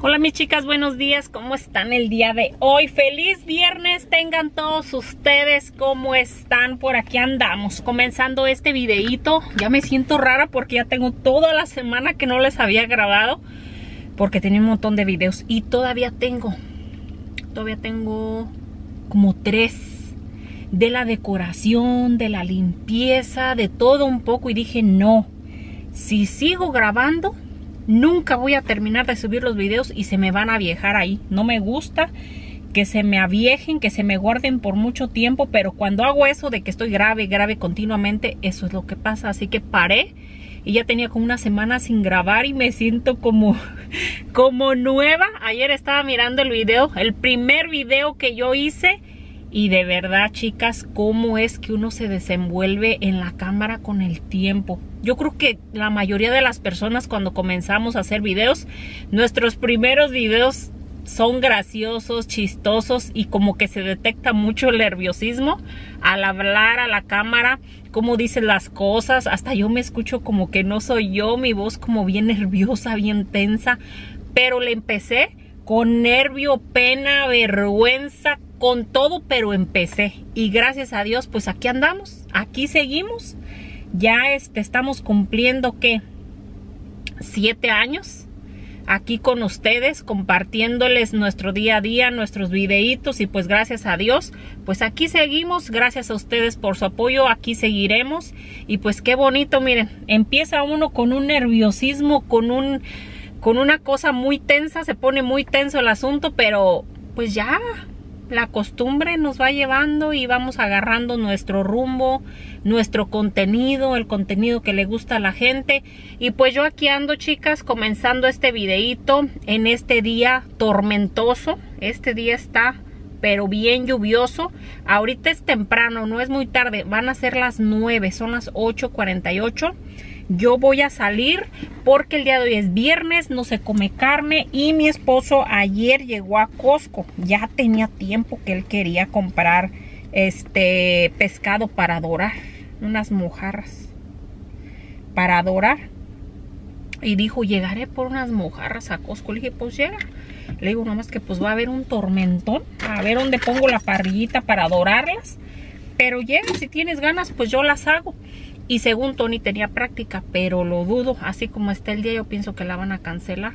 Hola mis chicas, buenos días, ¿cómo están el día de hoy? Feliz viernes tengan todos ustedes, ¿cómo están? Por aquí andamos, comenzando este videíto. Ya me siento rara porque ya tengo toda la semana que no les había grabado, porque tenía un montón de videos y todavía tengo como 3 de la decoración, de la limpieza, de todo un poco, y dije no, si sigo grabando nunca voy a terminar de subir los videos y se me van a aviejar ahí. No me gusta que se me aviejen, que se me guarden por mucho tiempo, pero cuando hago eso de que estoy grave continuamente, eso es lo que pasa. Así que paré y ya tenía como una semana sin grabar y me siento como nueva. Ayer estaba mirando el primer video que yo hice, y de verdad, chicas, cómo es que uno se desenvuelve en la cámara con el tiempo. Yo creo que la mayoría de las personas, cuando comenzamos a hacer videos, nuestros primeros videos son graciosos, chistosos, y como que se detecta mucho el nerviosismo al hablar a la cámara, cómo dicen las cosas. Hasta yo me escucho como que no soy yo, mi voz como bien nerviosa, bien tensa. Pero le empecé con nervio, pena, vergüenza, con todo, pero empecé. Y gracias a Dios, pues aquí andamos, aquí seguimos. Ya estamos cumpliendo, ¿qué? 7 años aquí con ustedes, compartiéndoles nuestro día a día, nuestros videitos, y pues gracias a Dios, pues aquí seguimos. Gracias a ustedes por su apoyo, aquí seguiremos. Y pues qué bonito, miren, empieza uno con un nerviosismo, con una cosa muy tensa, se pone muy tenso el asunto, pero pues ya la costumbre nos va llevando y vamos agarrando nuestro rumbo, nuestro contenido, el contenido que le gusta a la gente. Y pues yo aquí ando, chicas, comenzando este videíto en este día tormentoso. Este día está pero bien lluvioso. Ahorita es temprano, no es muy tarde, van a ser las 9, son las 8:48. Yo voy a salir porque el día de hoy es viernes, no se come carne, y mi esposo ayer llegó a Costco. Ya tenía tiempo que él quería comprar pescado para dorar, unas mojarras para dorar, y dijo, llegaré por unas mojarras a Costco. Le dije, pues llega. Le digo, nomás que pues va a haber un tormentón, a ver dónde pongo la parrillita para dorarlas, pero llega, si tienes ganas pues yo las hago. Y según Tony tenía práctica, pero lo dudo. Así como está el día, yo pienso que la van a cancelar.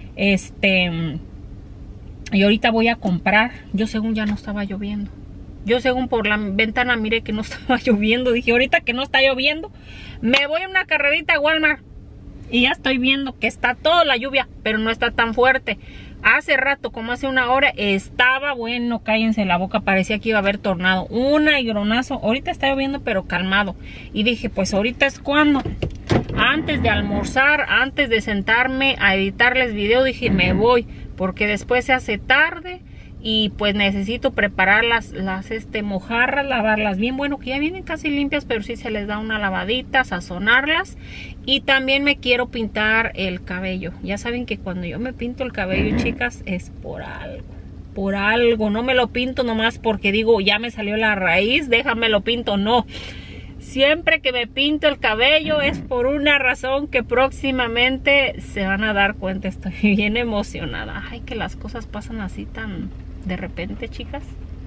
Y ahorita voy a comprar. Yo según ya no estaba lloviendo. Yo según por la ventana miré que no estaba lloviendo. Dije, ahorita que no está lloviendo, me voy a una carrerita a Walmart. Y ya estoy viendo que está toda la lluvia, pero no está tan fuerte. Hace rato, como hace una hora, estaba, bueno, cállense la boca, parecía que iba a haber tornado, un aironazo. Ahorita está lloviendo, pero calmado. Y dije, pues ahorita es cuando, antes de almorzar, antes de sentarme a editarles video, dije, me voy, porque después se hace tarde. Y pues necesito preparar las mojarras, lavarlas bien. Bueno, que ya vienen casi limpias, pero sí se les da una lavadita, sazonarlas. Y también me quiero pintar el cabello. Ya saben que cuando yo me pinto el cabello, chicas, es por algo. Por algo. No me lo pinto nomás porque digo, ya me salió la raíz, déjame lo pinto. No. Siempre que me pinto el cabello es por una razón que próximamente se van a dar cuenta. Estoy bien emocionada. Ay, que las cosas pasan así tan de repente, chicas.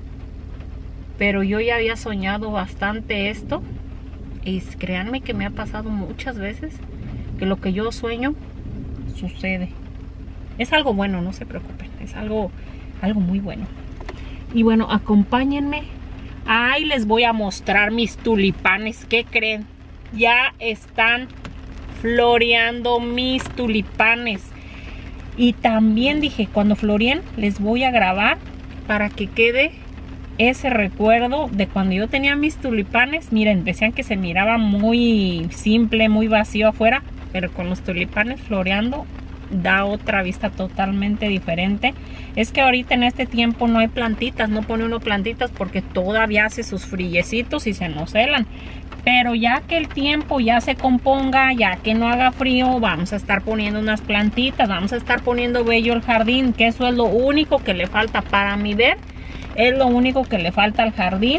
Pero yo ya había soñado bastante esto. Y créanme que me ha pasado muchas veces que lo que yo sueño sucede. Es algo bueno, no se preocupen. Es algo muy bueno. Y bueno, acompáñenme. Ahí les voy a mostrar mis tulipanes. ¿Qué creen? Ya están floreando mis tulipanes. Y también dije, cuando floreen, les voy a grabar para que quede ese recuerdo de cuando yo tenía mis tulipanes. Miren, decían que se miraba muy simple, muy vacío afuera, pero con los tulipanes floreando da otra vista totalmente diferente. Es que ahorita en este tiempo no hay plantitas, no pone uno plantitas porque todavía hace sus frillecitos y se nos helan. Pero ya que el tiempo ya se componga, ya que no haga frío, vamos a estar poniendo unas plantitas, vamos a estar poniendo bello el jardín, que eso es lo único que le falta para mi ver. Es lo único que le falta al jardín,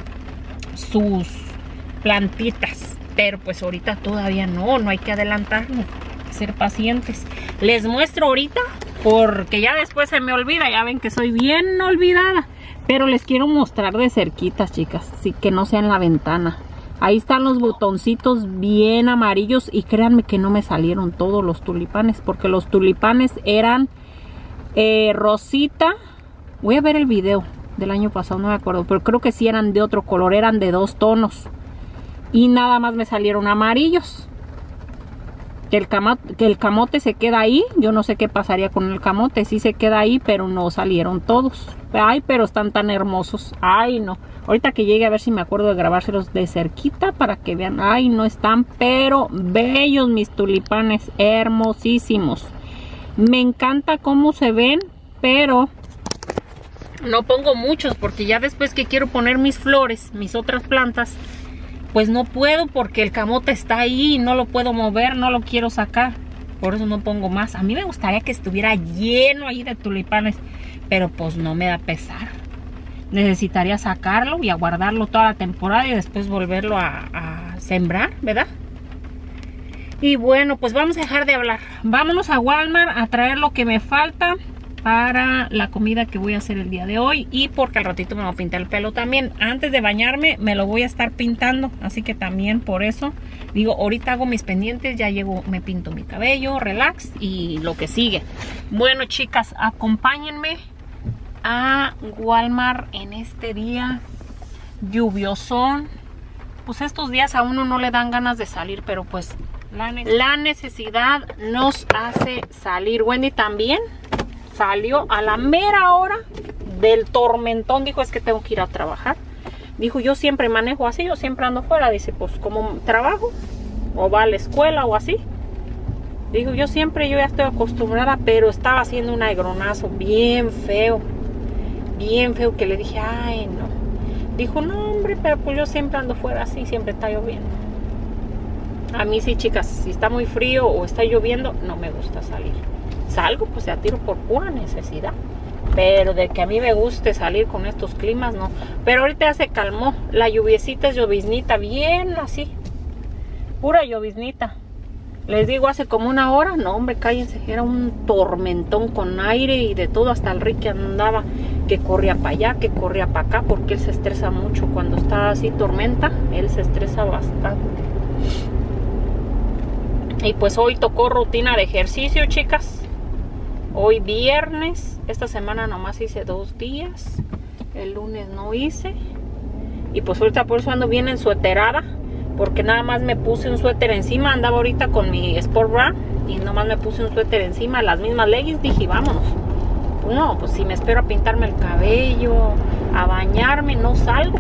sus plantitas. Pero pues ahorita todavía no hay que adelantarnos, ser pacientes. Les muestro ahorita porque ya después se me olvida. Ya ven que soy bien olvidada. Pero les quiero mostrar de cerquitas, chicas, así que no sea en la ventana. Ahí están los botoncitos bien amarillos y créanme que no me salieron todos los tulipanes, porque los tulipanes eran rosita. Voy a ver el video del año pasado, no me acuerdo, pero creo que sí eran de otro color, eran de 2 tonos. Y nada más me salieron amarillos. Que el camote se queda ahí. Yo no sé qué pasaría con el camote. Sí se queda ahí, pero no salieron todos. Ay, pero están tan hermosos. Ay, no. Ahorita que llegue a ver si me acuerdo de grabárselos de cerquita para que vean. Ay, no están, pero bellos mis tulipanes. Hermosísimos. Me encanta cómo se ven, pero no pongo muchos porque ya después que quiero poner mis flores, mis otras plantas, pues no puedo porque el camote está ahí y no lo puedo mover, no lo quiero sacar. Por eso no pongo más. A mí me gustaría que estuviera lleno ahí de tulipanes, pero pues no me da pesar. Necesitaría sacarlo y aguardarlo toda la temporada y después volverlo a sembrar, ¿verdad? Y bueno, pues vamos a dejar de hablar. Vámonos a Walmart a traer lo que me falta para la comida que voy a hacer el día de hoy, y porque al ratito me voy a pintar el pelo también. Antes de bañarme me lo voy a estar pintando, así que también por eso digo, ahorita hago mis pendientes, ya llego, me pinto mi cabello, relax y lo que sigue. Bueno, chicas, acompáñenme a Walmart en este día lluviosón. Pues estos días a uno no le dan ganas de salir, pero pues la necesidad nos hace salir. Wendy también salió a la mera hora del tormentón. Dijo, es que tengo que ir a trabajar. Dijo, yo siempre manejo así, yo siempre ando fuera. Dice, pues como trabajo o va a la escuela o así. Dijo, yo ya estoy acostumbrada, pero estaba haciendo un agronazo bien feo que le dije, ay no. Dijo, no hombre, pero pues yo siempre ando fuera así, siempre está lloviendo. A mí sí, chicas, si está muy frío o está lloviendo, no me gusta salir. Salgo pues a tiro por pura necesidad, pero de que a mí me guste salir con estos climas, no. Pero ahorita ya se calmó, la lluviecita es lloviznita, bien así, pura lloviznita. Les digo, hace como una hora, no hombre, cállense, era un tormentón con aire y de todo. Hasta el Ricky andaba que corría para allá, que corría para acá, porque él se estresa mucho cuando está así tormenta, él se estresa bastante. Y pues hoy tocó rutina de ejercicio, chicas. Hoy viernes, esta semana nomás hice 2 días, el lunes no hice. Y pues ahorita por eso ando bien ensueterada, porque nada más me puse un suéter encima. Andaba ahorita con mi sport bra y nomás me puse un suéter encima, las mismas leggings. Dije, vámonos. No, pues si me espero a pintarme el cabello, a bañarme, no salgo.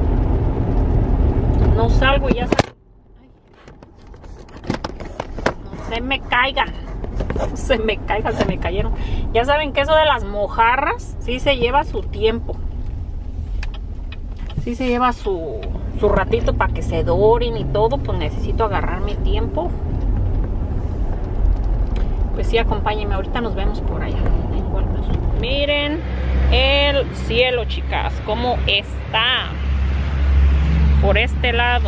No salgo y ya salgo. No se me caigan. Se me cayeron. Ya saben que eso de las mojarras sí se lleva su tiempo. Sí se lleva su ratito para que se doren y todo. Pues necesito agarrar mi tiempo. Pues sí, acompáñenme. Ahorita nos vemos por allá en Walmart. Miren el cielo, chicas, cómo está por este lado.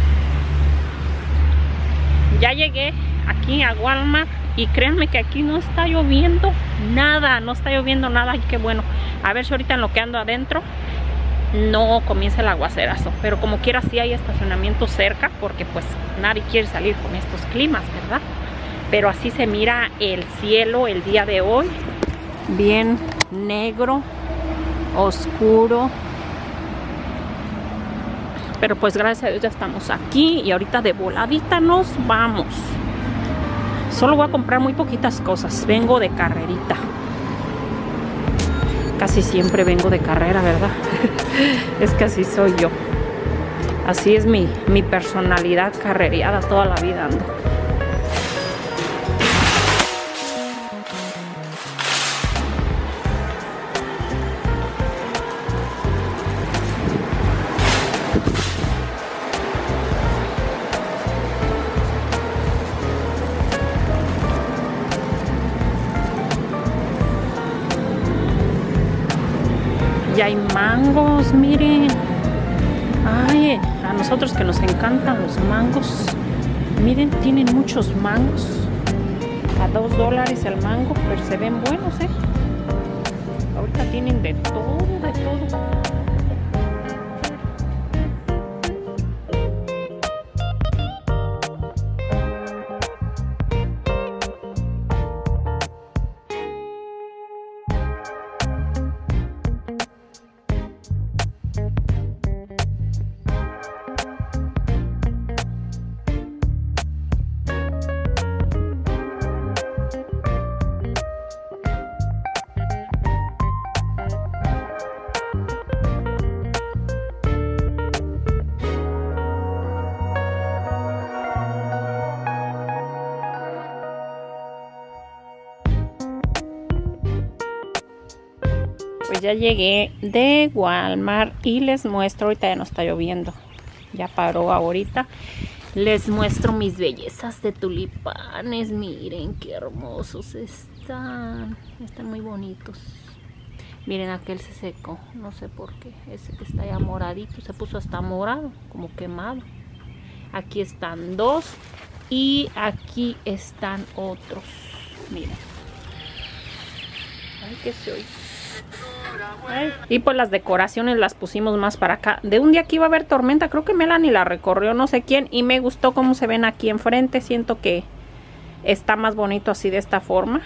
Ya llegué aquí a Walmart y créanme que aquí no está lloviendo nada, no está lloviendo nada. Y qué bueno. A ver si ahorita en lo que ando adentro no comienza el aguacerazo, pero como quiera sí hay estacionamiento cerca, porque pues nadie quiere salir con estos climas, ¿verdad? Pero así se mira el cielo el día de hoy, bien negro, oscuro. Pero pues gracias a Dios ya estamos aquí y ahorita de voladita nos vamos. Solo voy a comprar muy poquitas cosas, vengo de carrerita. Casi siempre vengo de carrera, ¿verdad? Es que así soy yo. Así es mi personalidad, carrereada, toda la vida ando. Y hay mangos, miren. Ay, a nosotros que nos encantan los mangos. Miren, tienen muchos mangos. A $2 el mango, pero se ven buenos, Ahorita tienen de todo, de todo. Pues ya llegué de Walmart y les muestro, ahorita ya no está lloviendo, ya paró ahorita. Les muestro mis bellezas de tulipanes, miren qué hermosos están muy bonitos. Miren, aquel se secó, no sé por qué, ese que está ya moradito, se puso hasta morado, como quemado. Aquí están dos y aquí están otros, miren. Ay, que se oye. Ay. Y pues las decoraciones las pusimos más para acá. De un día que iba a haber tormenta, creo que Melanie la recorrió no sé quién. Y me gustó cómo se ven aquí enfrente. Siento que está más bonito así de esta forma.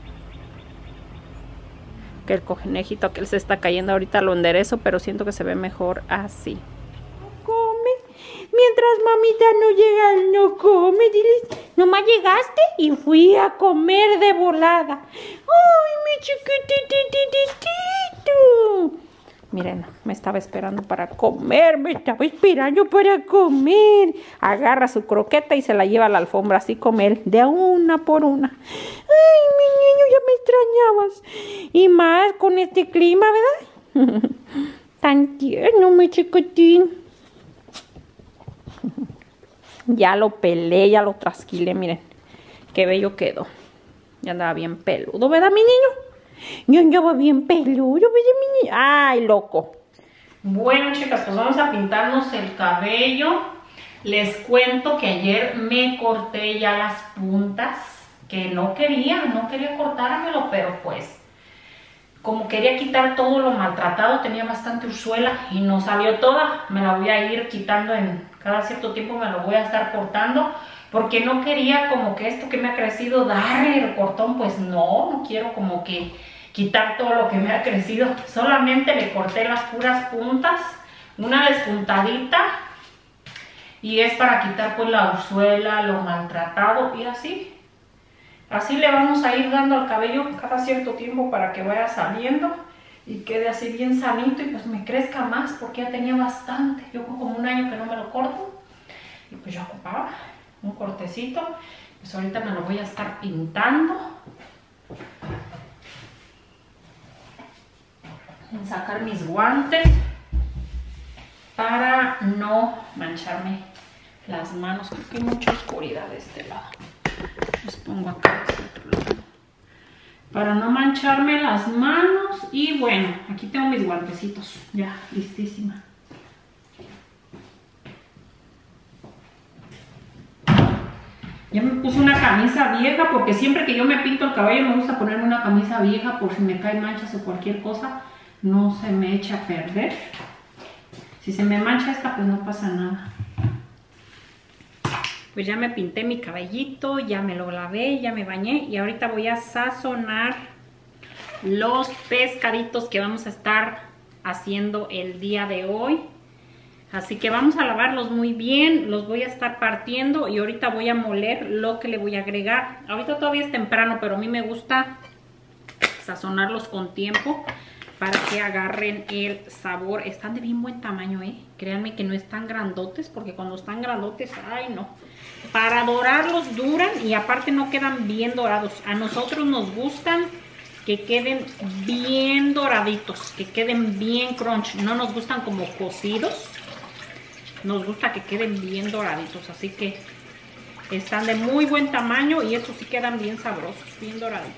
Que el conejito que él se está cayendo ahorita lo enderezo, pero siento que se ve mejor así. Come. Mientras mamita no llega, no come. Diles, nomás llegaste y fui a comer de volada. ¡Ay, mi chiquititititito! Miren, me estaba esperando para comer, me estaba esperando para comer. Agarra su croqueta y se la lleva a la alfombra, así come él, de una por una. Ay, mi niño, ya me extrañabas. Y más con este clima, ¿verdad? Tan tierno, mi chiquitín. Ya lo pelé, ya lo trasquilé, miren. Qué bello quedó. Ya andaba bien peludo, ¿verdad, mi niño? Yo andaba bien peludo, ¿verdad, mi niño? ¡Ay, loco! Bueno, chicas, pues vamos a pintarnos el cabello. Les cuento que ayer me corté ya las puntas, que no quería cortármelo, pero pues como quería quitar todo lo maltratado, tenía bastante ursuela y no salió toda. Me la voy a ir quitando cada cierto tiempo, me lo voy a estar cortando, porque no quería como que esto que me ha crecido darle el cortón, pues no quiero como que quitar todo lo que me ha crecido. Solamente le corté las puras puntas, una despuntadita, y es para quitar pues la ursuela, lo maltratado, y así le vamos a ir dando al cabello cada cierto tiempo para que vaya saliendo y quede así bien sanito y pues me crezca más, porque ya tenía bastante. Yo como un año que no me lo corto y pues yo ocupaba un cortecito. Pues ahorita me lo voy a estar pintando. En sacar mis guantes para no mancharme las manos. Creo que hay mucha oscuridad de este lado. Los pongo acá de este otro lado para no mancharme las manos. Y bueno, aquí tengo mis guantecitos ya listísima. Ya me puse una camisa vieja, porque siempre que yo me pinto el cabello me gusta ponerme una camisa vieja por si me caen manchas o cualquier cosa, no se me echa a perder. Si se me mancha esta, pues no pasa nada. Pues ya me pinté mi cabellito, ya me lo lavé, ya me bañé y ahorita voy a sazonar los pescaditos que vamos a estar haciendo el día de hoy. Así que vamos a lavarlos muy bien, los voy a estar partiendo y ahorita voy a moler lo que le voy a agregar. Ahorita todavía es temprano, pero a mí me gusta sazonarlos con tiempo para que agarren el sabor. Están de bien buen tamaño, Créanme que no están grandotes, porque cuando están grandotes, ay no. Para dorarlos duran y aparte no quedan bien dorados. A nosotros nos gustan que queden bien doraditos, que queden bien crunch. No nos gustan como cocidos. Nos gusta que queden bien doraditos, así que están de muy buen tamaño y estos sí quedan bien sabrosos, bien doraditos.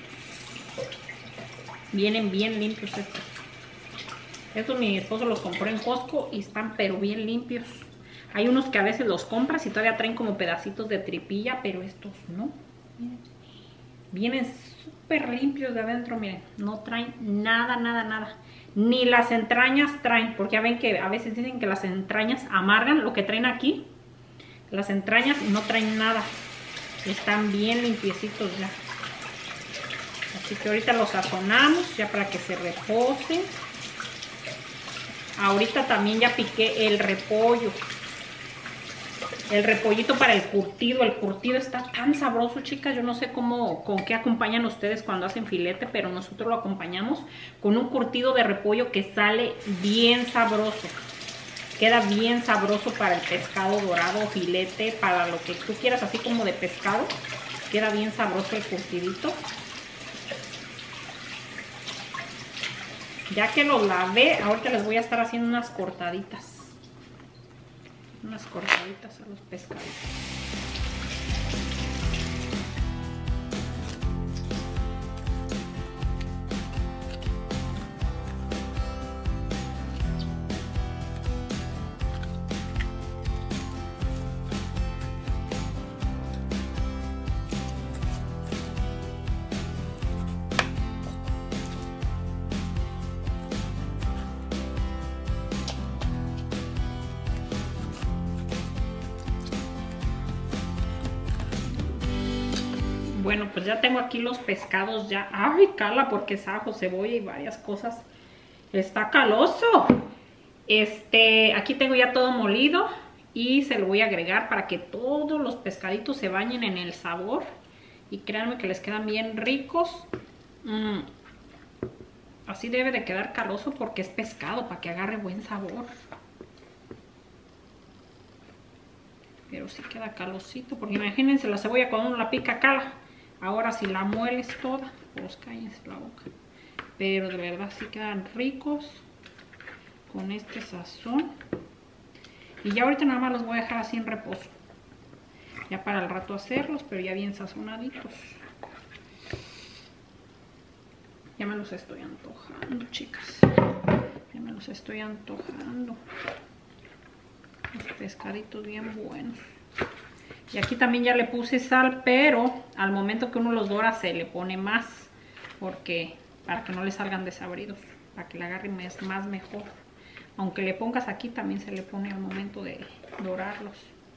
Vienen bien limpios estos. Estos mi esposo los compró en Costco y están pero bien limpios. Hay unos que a veces los compras y todavía traen como pedacitos de tripilla, pero estos no. Miren. Vienen súper limpios de adentro, miren. No traen nada, nada, nada. Ni las entrañas traen, porque ya ven que a veces dicen que las entrañas amargan. Lo que traen aquí, las entrañas no traen nada. Están bien limpiecitos ya. Así que ahorita los sazonamos ya para que se reposen. Ahorita también ya piqué el repollo. El repollito para el curtido. El curtido está tan sabroso, chicas. Yo no sé cómo, con qué acompañan ustedes cuando hacen filete, pero nosotros lo acompañamos con un curtido de repollo que sale bien sabroso. Queda bien sabroso para el pescado dorado o filete, para lo que tú quieras, así como de pescado. Queda bien sabroso el curtidito. Ya que los lavé, ahorita les voy a estar haciendo unas cortaditas. Unas cortaditas a los pescados. Bueno, pues ya tengo aquí los pescados ya. ¡Ay, cala! Porque es ajo, cebolla y varias cosas. ¡Está caloso! Aquí tengo ya todo molido. Y se lo voy a agregar para que todos los pescaditos se bañen en el sabor. Y créanme que les quedan bien ricos. Así debe de quedar caloso porque es pescado, para que agarre buen sabor. Pero sí queda calosito, porque imagínense la cebolla cuando uno la pica cala. Ahora si la mueles toda, pues cállense la boca. Pero de verdad sí quedan ricos con este sazón. Y ya ahorita nada más los voy a dejar así en reposo. Ya para el rato hacerlos, pero ya bien sazonaditos. Ya me los estoy antojando, chicas. Ya me los estoy antojando. Los pescaditos bien buenos. Y aquí también ya le puse sal, pero al momento que uno los dora se le pone más, porque para que no le salgan desabridos, para que le agarre más mejor. Aunque le pongas aquí, también se le pone al momento de dorarlos.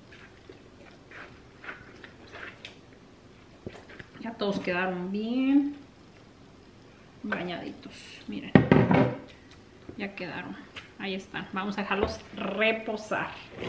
Ya todos quedaron bien bañaditos, miren. Ya quedaron, ahí están. Vamos a dejarlos reposar.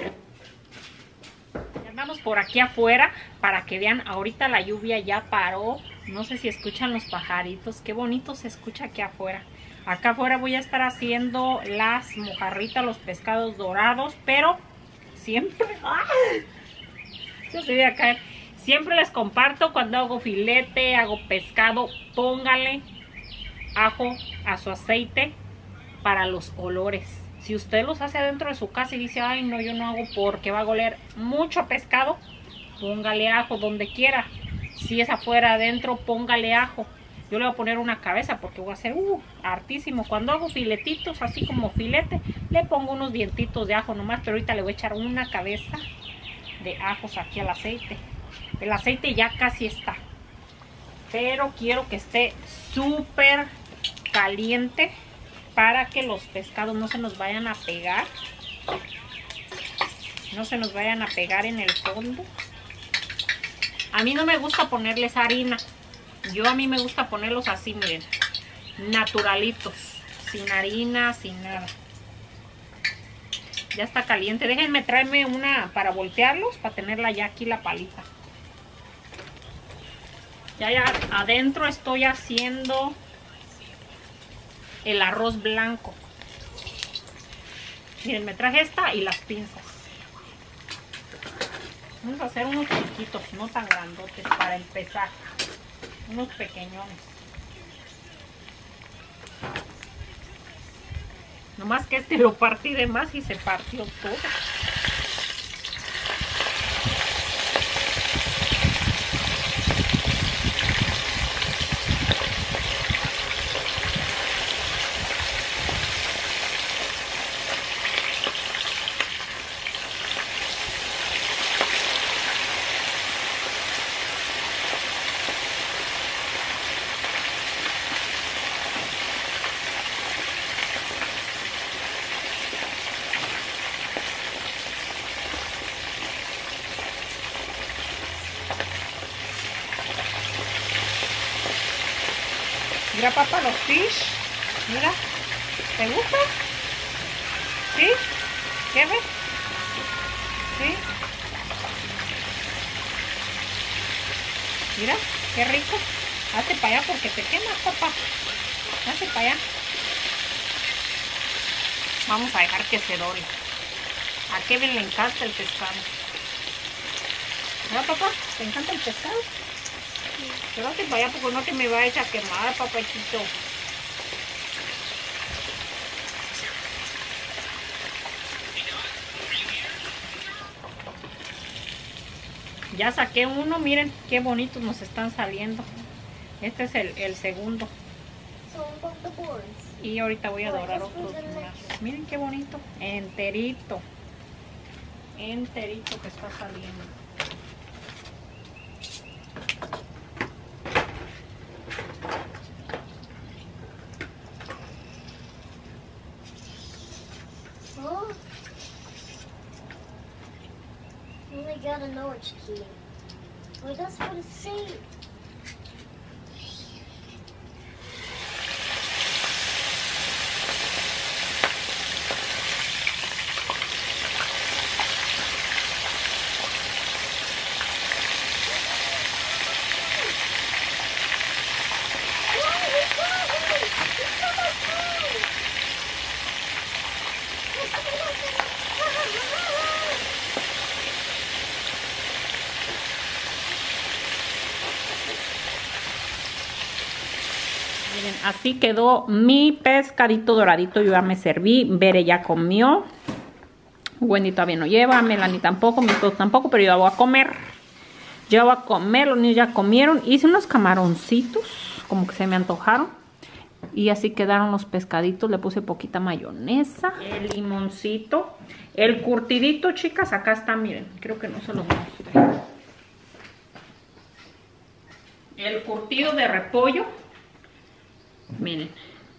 Andamos por aquí afuera para que vean, ahorita la lluvia ya paró. No sé si escuchan los pajaritos, qué bonito se escucha aquí afuera. Acá afuera voy a estar haciendo las mojarritas, los pescados dorados, pero siempre... ¡ay! Yo se voy a caer. Siempre les comparto cuando hago filete, hago pescado, póngale ajo a su aceite para los olores. Si usted los hace adentro de su casa y dice, ay no, yo no hago porque va a oler mucho pescado, póngale ajo donde quiera. Si es afuera, adentro, póngale ajo. Yo le voy a poner una cabeza porque voy a hacer hartísimo. Cuando hago filetitos, así como filete, le pongo unos dientitos de ajo nomás, pero ahorita le voy a echar una cabeza de ajos aquí al aceite. El aceite ya casi está, pero quiero que esté súper caliente para que los pescados no se nos vayan a pegar. No se nos vayan a pegar en el fondo. A mí no me gusta ponerles harina. A mí me gusta ponerlos así, miren. Naturalitos. Sin harina, sin nada. Ya está caliente. Déjenme traerme una para voltearlos, para tenerla ya aquí la palita. Ya adentro estoy haciendo el arroz blanco. Miren, me traje esta y las pinzas. Vamos a hacer unos chiquitos, no tan grandotes, para empezar. Unos pequeñones. Nomás que este lo partí de más y se partió todo. Mira, papá, los fish. Mira. ¿Te gusta? ¿Sí? ¿Qué ves? ¿Sí? Mira, qué rico. Hazte para allá porque te quemas, papá. Hazte para allá. Vamos a dejar que se dore. A Kevin le encanta el pescado. ¿Verdad, papá? ¿Te encanta el pescado? Sí. Pero hazte para allá porque no te me vayas a quemar, papachito. Ya saqué uno, miren qué bonitos nos están saliendo. Este es el segundo. Y ahorita voy a dorar otros más. Miren qué bonito. Enterito. Enterito que está saliendo. Oh. I gotta know it's key. Well, that's what it's saying. Miren, así quedó mi pescadito doradito. Yo ya me serví. Bere ya comió. Wendy todavía no lleva. Melanie tampoco. Mis hijos tampoco. Pero yo ya voy a comer. Ya voy a comer. Los niños ya comieron. Hice unos camaroncitos. Como que se me antojaron. Y así quedaron los pescaditos. Le puse poquita mayonesa. El limoncito. El curtidito, chicas. Acá está, miren. Creo que no se los mostré. El curtido de repollo. Miren,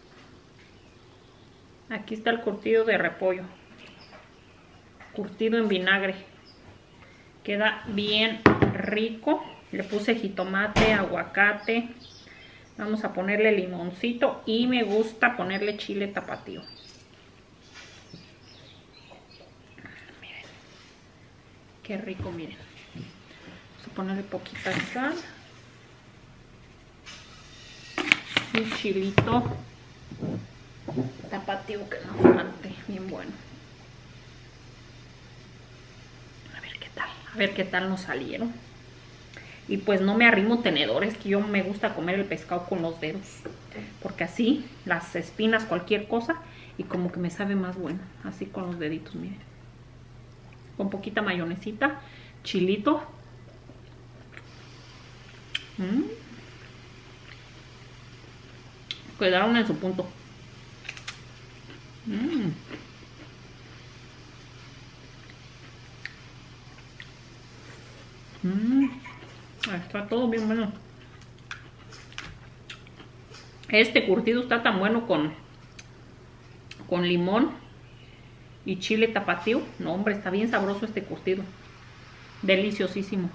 aquí está el curtido de repollo, curtido en vinagre, queda bien rico. Le puse jitomate, aguacate, vamos a ponerle limoncito y me gusta ponerle chile tapatío. Miren, qué rico, miren. Vamos a ponerle poquita sal. Un chilito tapatío que no falte, bien bueno. A ver qué tal nos salieron. Y pues no me arrimo tenedores, que yo me gusta comer el pescado con los dedos, porque así las espinas, cualquier cosa, y como que me sabe más bueno, así con los deditos, miren. Con poquita mayonesita, chilito. Quedaron en su punto. Está todo bien bueno. Este curtido está tan bueno con limón y chile tapatío. No, hombre, está bien sabroso este curtido. Deliciosísimo.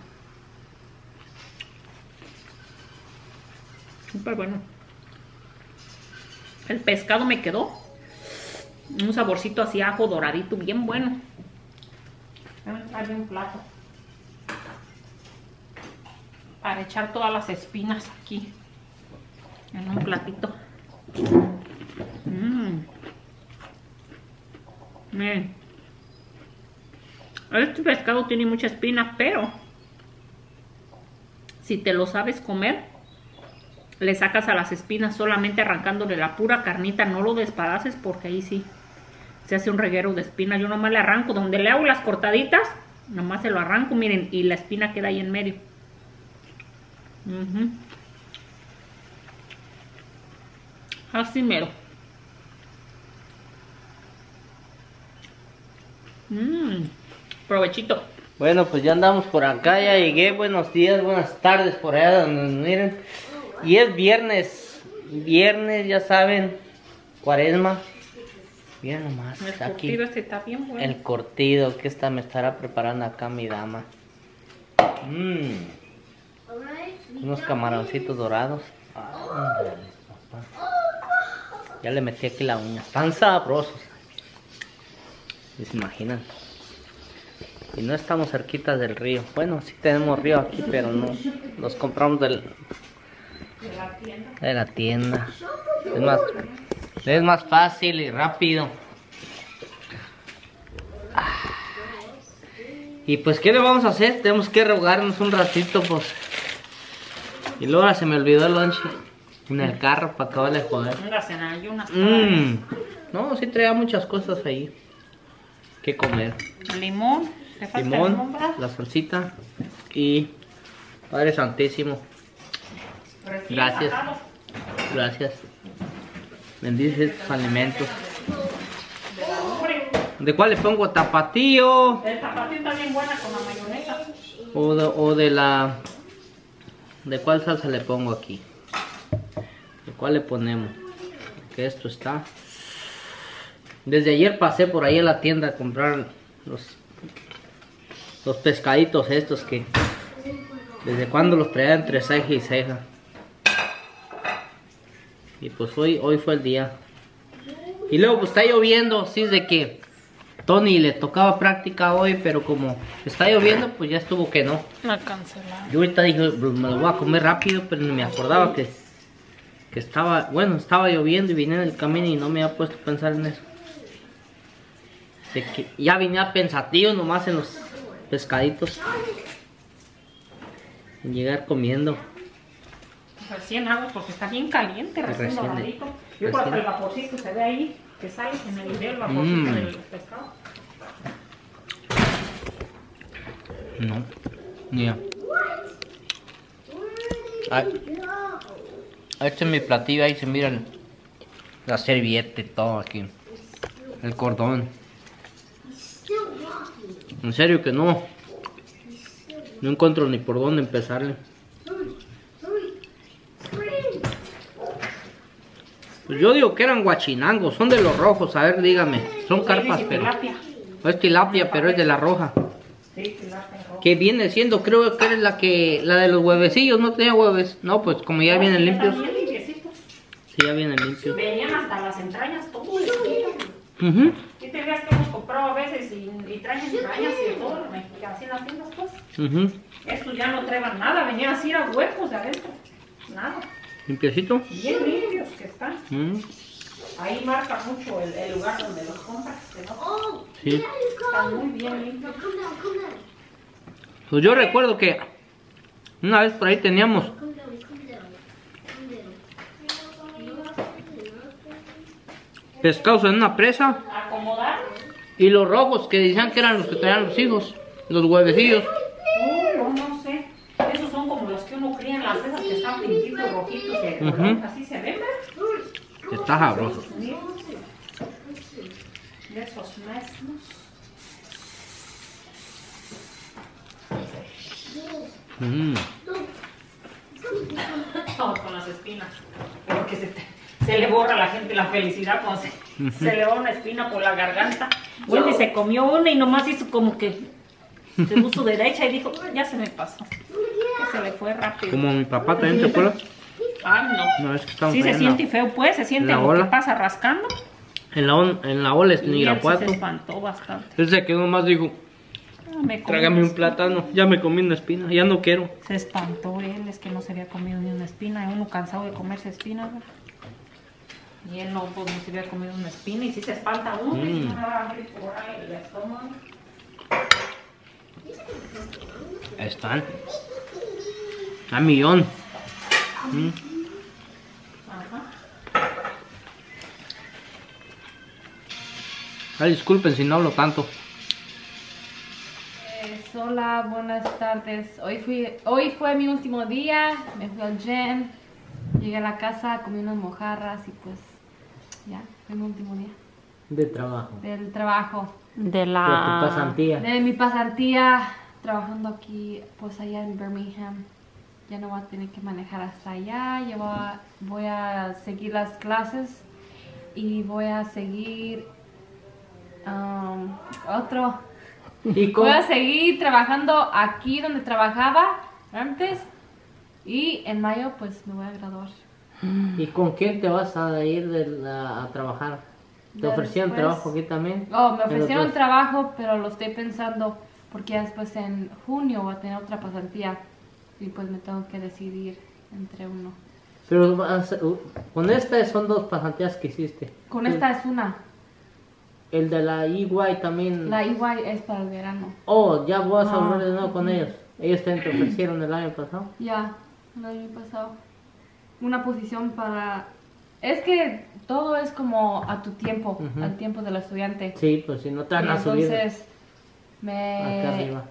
Súper bueno. El pescado me quedó un saborcito así ajo doradito, bien bueno. Hay un plato para echar todas las espinas aquí en un platito. Miren, este pescado tiene mucha espina, pero si te lo sabes comer, le sacas a las espinas solamente arrancándole la pura carnita, no lo despedaces porque ahí sí se hace un reguero de espinas. Yo nomás le arranco, donde le hago las cortaditas, nomás se lo arranco, miren, y la espina queda ahí en medio. Así mero. Provechito. Bueno, pues ya andamos por acá, ya llegué. Buenos días, buenas tardes por allá donde nos miren. Y es viernes, ya saben, Cuaresma. Bien nomás, El aquí. curtido este está bien bueno. El curtido que me estará preparando acá mi dama. Unos camaroncitos dorados. Ándale, papá. Ya le metí aquí la uña. Están sabrosos. ¿Y se imaginan? Y no estamos cerquitas del río. Bueno, sí tenemos río aquí, pero no. Los compramos de la tienda. Es más fácil y rápido. Y pues, ¿qué le vamos a hacer? Tenemos que rehogarnos un ratito, pues. Y luego ahora se me olvidó el lonche en el carro para acabar de joder. No, sí traía muchas cosas ahí que comer. Limón. ¿Te falta limón, ¿verdad? La salsita y Padre Santísimo. Gracias. Gracias. Bendice estos alimentos. ¿De cuál le pongo? Tapatío. El tapatío está bien buena con la mayonesa. O de la... ¿De cuál salsa le pongo aquí? ¿De cuál le ponemos? Que esto está... Desde ayer pasé por ahí a la tienda a comprar los pescaditos estos que... ¿Desde cuando los traía entre ceja y ceja? Y pues hoy fue el día. Y luego pues está lloviendo, sí es de que... Tony le tocaba práctica hoy, pero como está lloviendo, pues ya estuvo que no. La cancelaron. Yo ahorita dije, me lo voy a comer rápido, pero ni me acordaba que estaba, bueno, estaba lloviendo y vine en el camino y no me había puesto a pensar en eso. De que ya venía pensativo nomás en los pescaditos. En llegar comiendo. Recién hago porque está bien caliente, recién doradito. Yo creo que el vaporcito se ve ahí, que sale en el video, el vaporcito del pescado. No, mira. Este es mi platillo, ahí se miran la servilleta y todo aquí. El cordón. En serio que no. No encuentro ni por dónde empezarle. Pues yo digo que eran guachinangos, son de los rojos, a ver, dígame. Son carpas, pero... No es tilapia, pero es de la roja. Sí, tilapia roja. Que viene siendo, creo que es la de los huevecillos, no tenía hueves. No, pues como ya vienen limpios. Sí, ya vienen limpios. Venían hasta las entrañas, todo. ¿Qué te veas que hemos comprado a veces y traen entrañas y todo? Así en las tiendas, pues. Estos ya no traen nada, venían así a huecos de adentro. Nada. ¿Limpiecito? Bien limpios que están. Ahí marca mucho el lugar donde los compras, ¿no? Sí. Están muy bien limpios. Pues yo recuerdo que una vez por ahí teníamos pescados en una presa. ¿Acomodar? Y los rojos que decían que eran los que traían los hijos, los huevecillos. No sé. Esos son como los que uno cría en las mesas que están pintitos, rojitos, así se ven, ¿verdad? Está sabroso. De esos mismos. Con las espinas. Porque se le borra a la gente la felicidad cuando se le va una espina por la garganta. Wendy se comió una y nomás hizo como que se puso derecha y dijo, ya se me pasó. Que se le fue rápido. Como mi papá también, ¿te acuerdas? Ay, no. No, es que estamos Sí, se allá siente feo, pues, se siente lo que pasa rascando. En la ola es Y él Irapuato. se espantó bastante. Él se quedó nomás, dijo, trágame un plátano, ya me comí una espina, ya no quiero. Se espantó él, es que no se había comido ni una espina, uno cansado de comerse espinas, ¿verdad? Y él no, pues, no se había comido una espina y sí se espanta uno y se va a abrir por ahí el estómago. Ahí están. A millón. Ajá. Ay, disculpen si no hablo tanto. Hola, buenas tardes. Hoy fue mi último día, me fui al gym, llegué a la casa, comí unas mojarras y pues ya, fue mi último día. De trabajo. Del trabajo. De De tu pasantía. De mi pasantía, trabajando aquí, pues allá en Birmingham. Ya no voy a tener que manejar hasta allá, voy a seguir las clases y voy a seguir voy a seguir trabajando aquí donde trabajaba antes y en mayo pues me voy a graduar. ¿Y con quién te vas a ir a trabajar? ¿Te ofrecieron Después- trabajo aquí también? Oh, me En los ofrecieron dos. trabajo, pero lo estoy pensando porque ya después en junio voy a tener otra pasantía y pues me tengo que decidir entre uno. Pero con esta son 2 pasantías que hiciste. Con esta es una. El de la EY también. La EY es para el verano. Oh, ya vas a volver de nuevo con ellos. Ellos también te ofrecieron el año pasado. Ya, el año pasado. Una posición para... Es que todo es como a tu tiempo, Ujú. al tiempo del estudiante. Sí, pues si no te Y van a subir entonces acá arriba.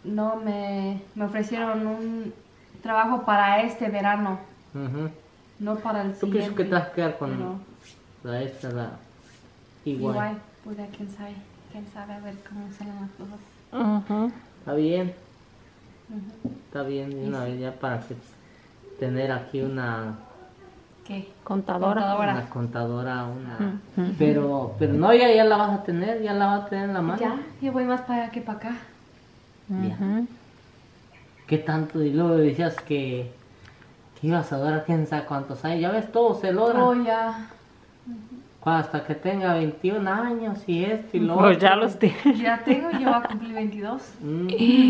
me ofrecieron un trabajo para este verano, Ujú. no para el Yo siguiente. pienso que te vas a quedar con Pero la EY. igual, pues ya quién sabe a ver cómo salen las cosas. Ujú. Está bien, Ujú. está bien. De una vez ya para que tener aquí una ¿Qué? Contadora. una contadora, pero no, ya la vas a tener, ya la vas a tener en la mano. Ya voy más para allá que para acá. Ya. Ujú. ¿Qué tanto? Y luego decías que ibas a durar quién sabe cuántos años. Ya ves, todo se logra. Oh, ya. Hasta que tenga 21 años y esto y lo Pues otro. ya los tienes. Ya tengo, yo voy a cumplir 22. Mm,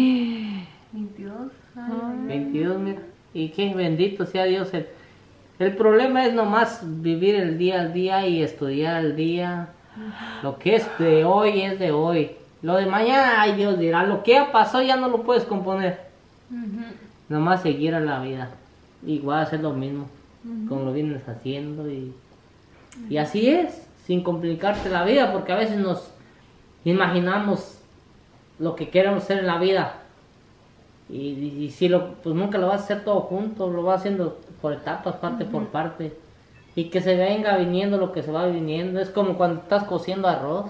22. Ay, 22, mira. Y qué bendito sea Dios. El problema es nomás vivir el día al día y estudiar al día. Lo que es de hoy es de hoy. Lo de mañana, ay Dios dirá. Lo que ya pasó ya no lo puedes componer. Ujú. Nomás seguir a la vida. Igual hacer lo mismo. Como lo vienes haciendo. Y así es. Sin complicarte la vida. Porque a veces nos imaginamos lo que queremos hacer en la vida. Y si pues nunca lo vas a hacer todo junto. Lo vas haciendo por etapas, parte por parte. Y que se venga viniendo lo que se va viniendo. Es como cuando estás cociendo arroz.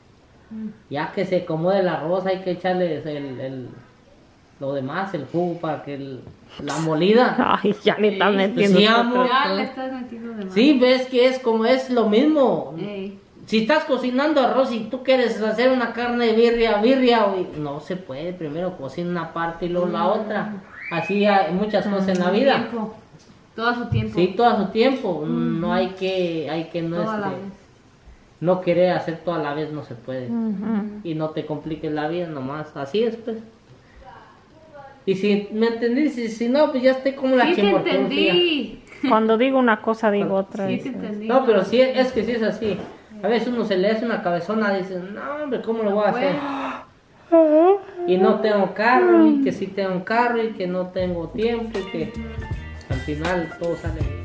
Ya que se acomode el arroz, hay que echarle lo demás, el jugo para que la molida. Ay, ya le están metiendo. sí, otro- amor. Ya le estás metiendo de más. Sí, ves que es como es lo mismo. Ey. Si estás cocinando arroz y tú quieres hacer una carne de birria, no se puede. Primero cocina una parte y luego la otra. Así hay muchas cosas en la vida. Tiempo. Todo a su tiempo. Sí, todo a su tiempo. No hay que no, Todo a la este, vez. no querer hacer todo a la vez, no se puede. Ujú. Y no te compliques la vida nomás. Así es, pues. Y si me entendiste, si no, pues ya estoy como la Sí te chimortofia. entendí. Cuando digo una cosa, digo otra. Sí dice. te entendí. No, pero sí, es que sí es así. A veces uno se le hace una cabezona y dice, no, hombre, ¿cómo lo voy a hacer? Y no tengo carro, y que sí tengo carro, y que no tengo tiempo, y que al final todo sale bien.